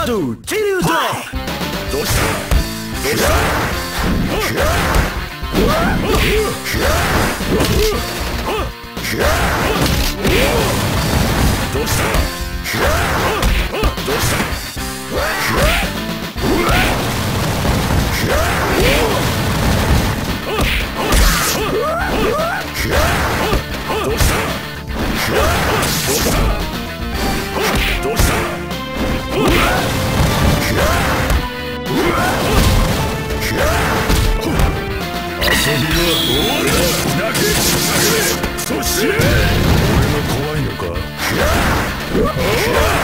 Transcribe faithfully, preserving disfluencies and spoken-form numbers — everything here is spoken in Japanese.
ドチリュート。どうしたどうしたどうしたどうした遊びは終わりだ。泣けそして俺が怖いのか。